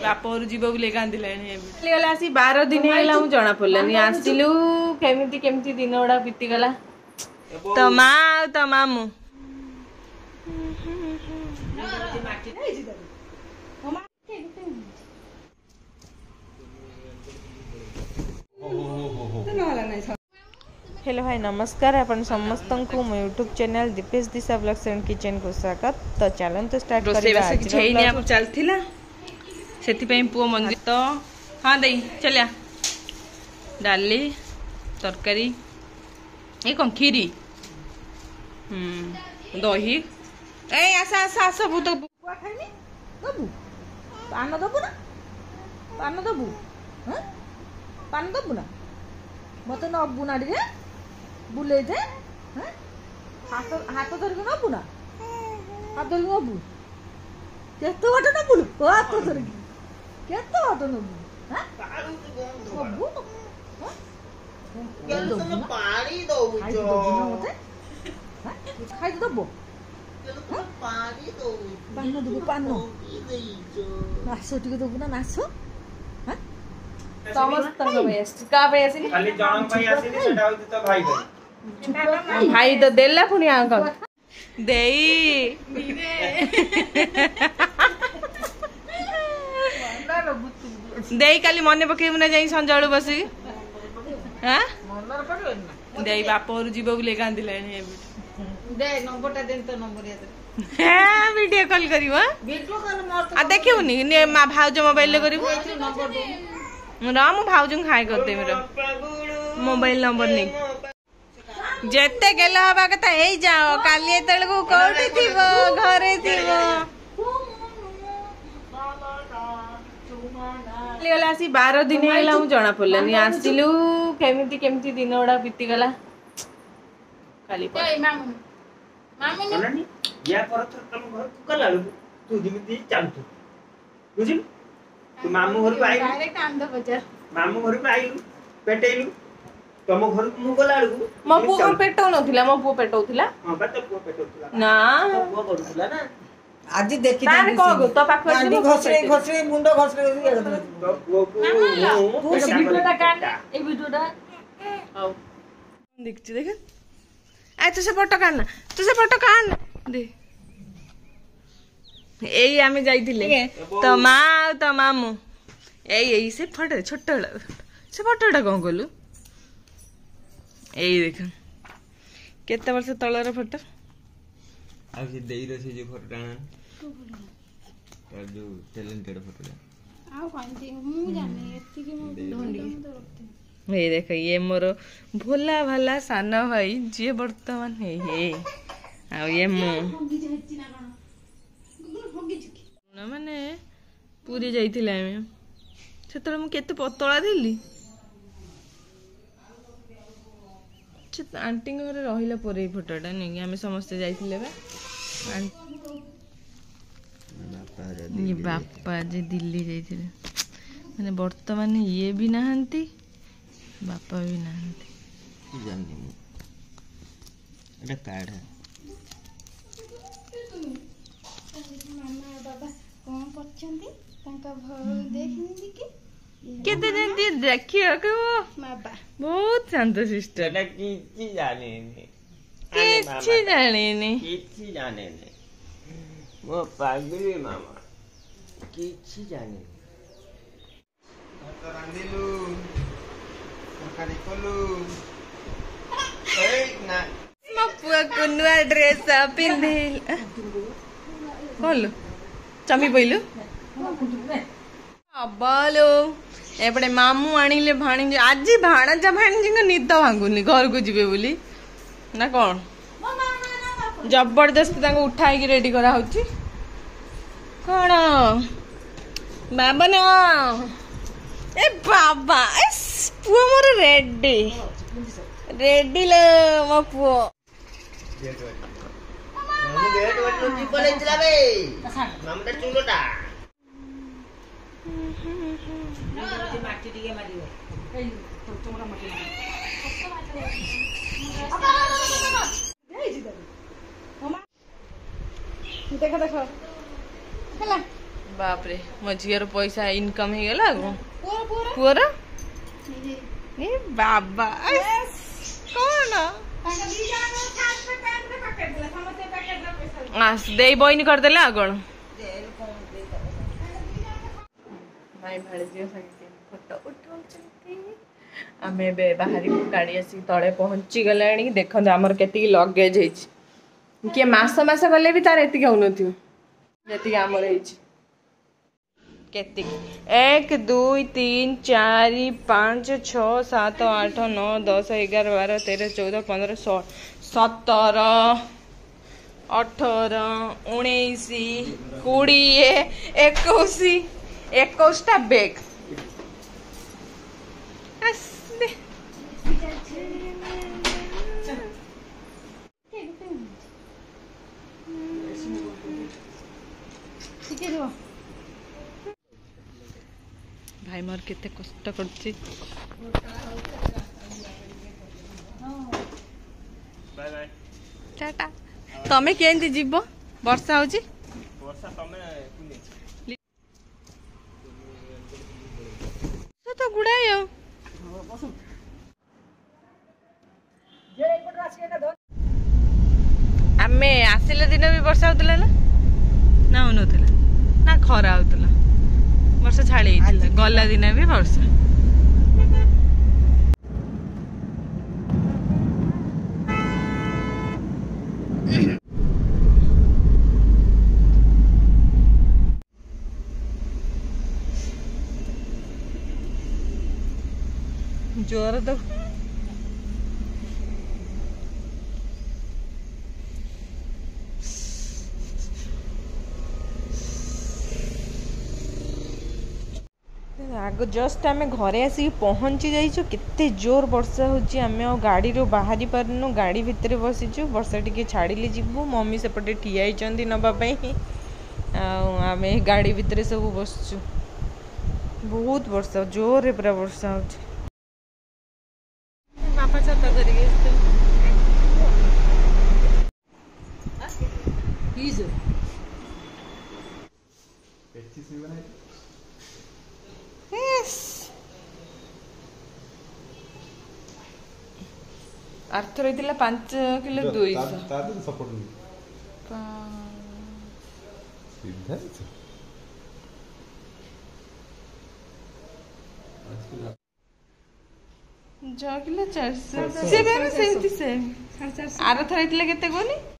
बाप घर जीव बोले कांदिला आसी 12 दिन है जना पड़लानी आसिलु केमिति केमिति दिन गुड़ा बीतीगला तो माँ तो मामू हेलो भाई नमस्कार अपन समस्त को मो YouTube channel Deepesh Disha blogs and kitchen को स्वागत। तो चलन तो स्टार्ट करिबा आज रो चलथिला सेति पई पुओ मंदिर तो हां देई चलिया डाली तरकारी ए कोन खीरी दही ए आसा आसा सब तो बुआ खाइनी दबु पान दबु ना पान दबु हां पान दबु ना मते न अबु ना रे बुले दे हैं हाथ हाथ धरिक नबु ना हाथ धरिक नबु केतो बाटे नबु हाथ धरिक केतो बाटे नबु हैं नबु केतो न पानी दबु जो मते हैं खाइ दबु पानी दबु पान दबु पान नासो टिके दबु ना नासो हैं समस्त का पे आसी खाली जनक भाई आसी सेटा होती तो भाई तो देला पुनी अंकल देई देई काली मने पकेबु ना जाई संजाळु बसी हां मनर पड़ो देई बाप घर जीव बोले कांदिलानी दे नंबरटा देन तो नंबर याद हां वीडियो कॉल करिवो वीडियो कॉल मोर आ देखिउनी ने मा भाउज मोबाइल ले करिवो नंबर दे राम भाउजू खाए करते मेरा मोबाइल नंबर नहीं जेते गेला हवा कथा हे जाओ काली तळगु कोठी थिबो घरे थिबो लेला आसी 12 दिन हैला जना पड़लानी आसिलु केमिति केमिति दिन गुड़ा बीतीगला काली ए मामू मामू नहीं या करत तुम घर कला तू जिमिति चालतु बुझिल तू मामू घर आई डायरेक्ट आंध बजार मामू घर पे आइलु पेटेइलु तम घर मु गला लु मो पु पेटौ नथिला मो पु पेटौथिला हां बा तो पु पेटौथिला ना पु करूथिला ना आज देखि तार को गो तो पाखो आदि घसरे घसरे मुंडो घसरे तो पु वीडियोटा काट ए वीडियोटा आउ देखछि देख आ तो से फोटो काढना तो से फोटो काढ दे एई आमे जाइथिले तो माँ तो मामू एई से फोटो छोटा से फोटोटा कौन कलु एई देख केते वर्ष तळर फोटो आ से देई रे से जे फोटोटा जो टैलेंटेड फोटोटा आ कांती मु जाने एति कि मु ढोंडी ए देख ये मोर भोला भाला साना भाई जे वर्तमान हे आ ये मु माने पूरी जाइथिला हम सेतले मु केते पतळा दिली आंटी घरे रहिला परे फोटोटा नहीं हमें समस्त जाइथिले बा बापा जे दिल्ली जाइथिले माने वर्तमान ये भी नहंती बापा भी नहंती जानि मु एटा कार्ड है मामा बाबा कौन करछंती तांका घर देखिनी कि केते जंती देखियो के वो बाबा बहुत शांत सिस्टर एटा किछि जाने ने किछि जाने ने वो पागली मामा किछि जाने तो रांदिलु तरकारी कोलु ए ना मपुआ को नुआ ड्रेस पिंधिल कोलु चमी पइलु अबालो एपटे मामू आनिले भाणी आज भाणजा भाणी निद भांगुनी घर को जीवे बोली ना कौन जबरदस्ती तांको उठाई रेडी करा होची कौन बाबा ना ए बाबा ए पुओ मोर रेडी रेडी लो मो पुओ मामू गेट वट्टो जी बोले चलावे मामूटा चुलोटा माटी टिके मारियो ए तोरा माटी देखो देखो हला बाप रे मो झीर पैसा इनकम हो गला पुअर ए बाबा कौन दे बइन करदेले आ कौन भाई भाड़े फोटो उठाऊ आम बाहर को गाड़ी आसिक तले पहुंची गला देखो आमर के लगेज किए मस गले भी तार एति होती जी आमर केति 1 2 3 4 5 6 7 8 9 10 11 12 13 14 15 16 17 18 19 20 21 बेग भाई मोर केते कष्ट करछि बाय बाय टाटा तमे केंती जीवो वर्षा होची वर्षा तमे कुनी तो गुडाय आमे आसिले दिन भी वर्षा होतला ना होनथला ना खरा होतला वर्षा छाड़ी गला दिन भी वर्षा जोर तो आग जस्ट आम घरे आसिक पहुँची जाइछु केते जोर वर्षा होची आम गाड़ी रो बाहरी पारनु गाड़ी भितर बसीचु वर्षा टिके छाड़िले जीवु मम्मी सेपटे ठिया होइचंदी नबा पई आम गाड़ी भितर सब बसचु बहुत वर्षा जोर पूरा वर्षा होची बापा छाता करके अर्थ रही 5 किलो 200 6 किलो 400 से आर थर केते कोनी